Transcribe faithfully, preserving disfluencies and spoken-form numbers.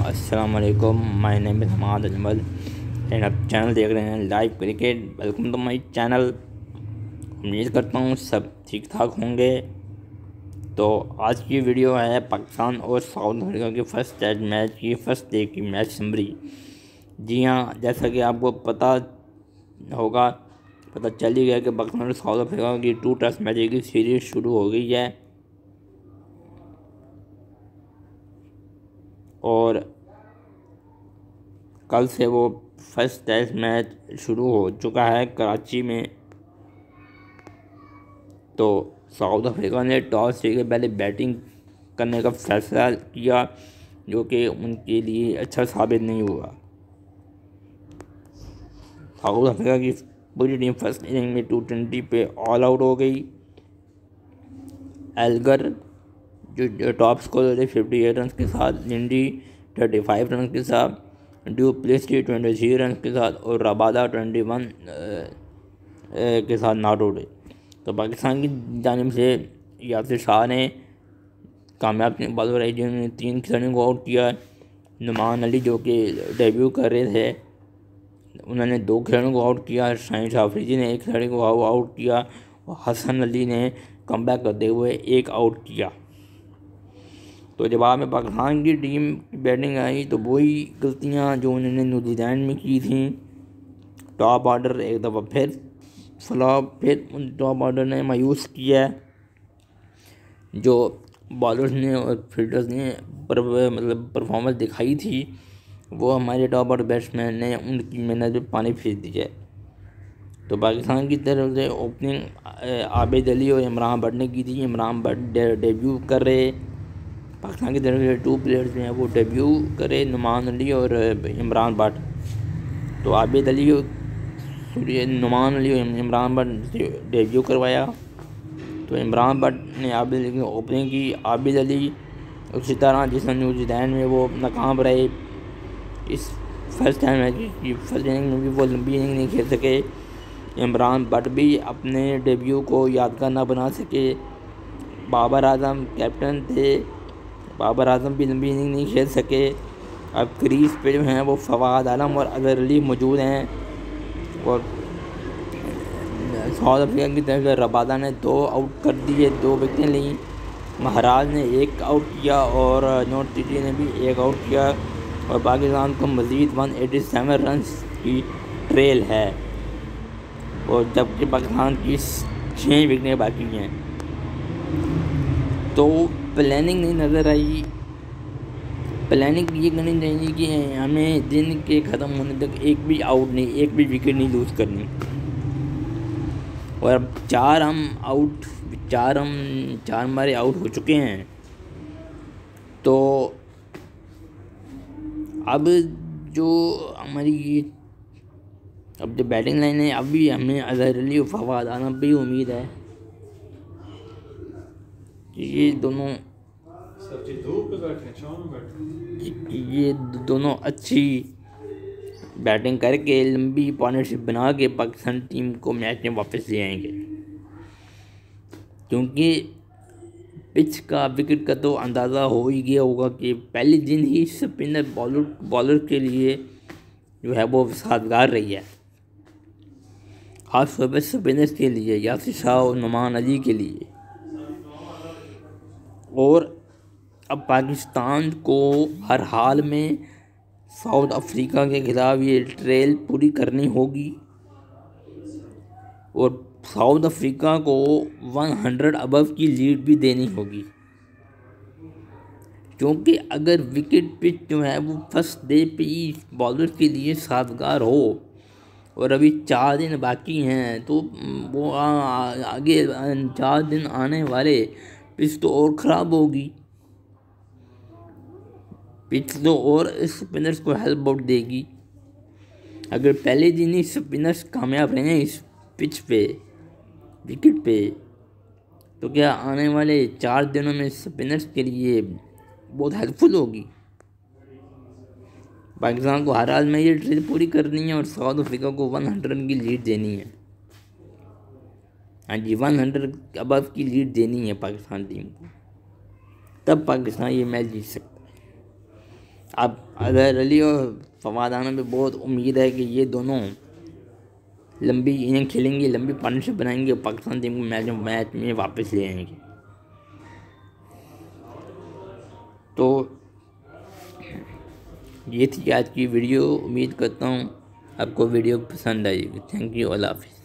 अस्सलाम वालेकुम, my name is Hammad Ajmal and आप चैनल देख रहे हैं live cricket. Welcome to my channel. उम्मीद करता हूँ सब ठीक ठाक होंगे। तो आज की वीडियो है पाकिस्तान और साउथ अफ्रीका के फर्स्ट टेस्ट मैच की फर्स्ट डे की मैच समरी। जी हाँ, जैसा कि आपको पता होगा, पता चल ही गया कि पाकिस्तान और साउथ अफ्रीका की टू टेस्ट मैच की सीरीज़ शुरू हो गई है और कल से वो फर्स्ट टेस्ट मैच शुरू हो चुका है कराची में। तो साउथ अफ्रीका ने टॉस जीत के पहले बैटिंग करने का फैसला किया, जो कि उनके लिए अच्छा साबित नहीं हुआ। साउथ अफ्रीका की पूरी टीम फर्स्ट इनिंग में टू ट्वेंटी पे ऑल आउट हो गई। एल्गर जो, जो टॉप स्कोर थे फिफ्टी एट रन के साथ, लिंडी थर्टी फाइव रन के साथ, du Plessis twenty three run के साथ और रबादा ट्वेंटी वन के साथ नॉट आउट। तो पाकिस्तान की जानिब से यासिर शाह ने कामयाब बॉलर रही, जिन्होंने तीन खिलाड़ियों को आउट किया। नुमान अली जो कि डेब्यू कर रहे थे, उन्होंने दो खिलाड़ियों को आउट किया। शाहिन शाह अफरीदी ने एक खिलाड़ी को आउट किया और हसन अली ने कमबैक करते हुए एक आउट किया। तो जवाब में पाकिस्तान की टीम की बैटिंग आई तो वही गलतियां जो उन्होंने न्यूजीलैंड में की थी। टॉप ऑर्डर एक दफ़ा फिर फ्लॉप, फिर उन टॉप ऑर्डर ने मायूस किया। जो बॉलर्स ने और फील्डर्स ने पर मतलब परफॉर्मेंस दिखाई थी, वो हमारे टॉप ऑर्डर बैट्समैन ने उनकी मेहनत पे पानी फेर दिया। तो पाकिस्तान की तरफ से ओपनिंग आबिद अली और इमरान भट्ट ने की थी। इमरान भट्ट डे, डेब्यू कर रहे पाकिस्तान की तरफ से टू प्लेयर्स जो हैं वो डेब्यू करे, नुमान अली और इमरान भट्ट। तो आबिद अली नुमान अली और इमरान भट्ट से डेब्यू करवाया। तो इमरान भट्ट ने आबिद अली की ओपनिंग की। आबिद अली उसी तरह जिस न्यूजीलैंड में वो नाकाम रहे, इस फर्स्ट टाइम मैच की फर्स्ट इनिंग में भी वो लंबी इनिंग नहीं खेल सके। इमरान भट्ट भी अपने डेब्यू को यादगार ना बना सके। बाबर आजम कैप्टन थे, बाबर आजम भी लंबी इनिंग नहीं खेल सके। अब क्रीज पे जो हैं वो फवाद आलम और अजहर अली मौजूद हैं। और साउथ अफ्रीका की तरफ से रबादा ने दो आउट कर दिए, दो विकेटें ली। महाराज ने एक आउट किया और नॉर्थ सिटी ने भी एक आउट किया। और पाकिस्तान को मज़ीद वन एटी सेवन रन की ट्रेल है और जबकि पाकिस्तान की छः विकेटें बाकी हैं। तो प्लानिंग नहीं नज़र आई। प्लानिंग ये करनी चाहिए कि हमें दिन के ख़त्म होने तक एक भी आउट नहीं, एक भी विकेट नहीं लूज़ करनी। और अब चार हम आउट चार हम चार हमारे आउट हो चुके हैं। तो अब जो हमारी ये अब जो बैटिंग लाइन है, अभी हमें अजहर अली और फवाद आलम भी उम्मीद है कि ये दोनों ये दोनों अच्छी बैटिंग करके लंबी पार्टनरशिप बना के पाकिस्तान टीम को मैच में वापस ले आएंगे। क्योंकि पिच का विकेट का तो अंदाज़ा हो ही गया होगा कि पहले दिन ही स्पिनर बॉलर बॉलर के लिए जो है वो साजगार रही है, खासतौर पर स्पिनर्स के लिए, यासिर शाह और नुमान अली के लिए। और अब पाकिस्तान को हर हाल में साउथ अफ्रीका के खिलाफ ये ट्रेल पूरी करनी होगी और साउथ अफ्रीका को सौ अबव की लीड भी देनी होगी। क्योंकि अगर विकेट पिच जो है वो फर्स्ट डे पे ही बॉलर के लिए साजगार हो और अभी चार दिन बाकी हैं, तो वो आ, आगे चार दिन आने वाले पिच तो और ख़राब होगी। पिच तो और स्पिनर्स को हेल्प आउट देगी। अगर पहले दिन ही स्पिनर्स कामयाब रहे इस पिच पे, विकेट पे, तो क्या आने वाले चार दिनों में स्पिनर्स के लिए बहुत हेल्पफुल होगी। पाकिस्तान को हर हाल में ये ट्रेल पूरी करनी है और साउथ अफ्रीका को सौ रन की लीड देनी है। हाँ जी, सौ अबव की लीड देनी है पाकिस्तान टीम को, तब पाकिस्तान ये मैच जीत सकता है। अब अजहर अली और फवाद आना पे बहुत उम्मीद है कि ये दोनों लंबी इनिंग खेलेंगे, लंबी पार्टनरशिप बनाएंगे और पाकिस्तान टीम को मैच मैच में वापस ले आएंगे। तो ये थी आज की वीडियो। उम्मीद करता हूँ आपको वीडियो पसंद आएगी। थैंक यू, अल्लाह हाफिज़।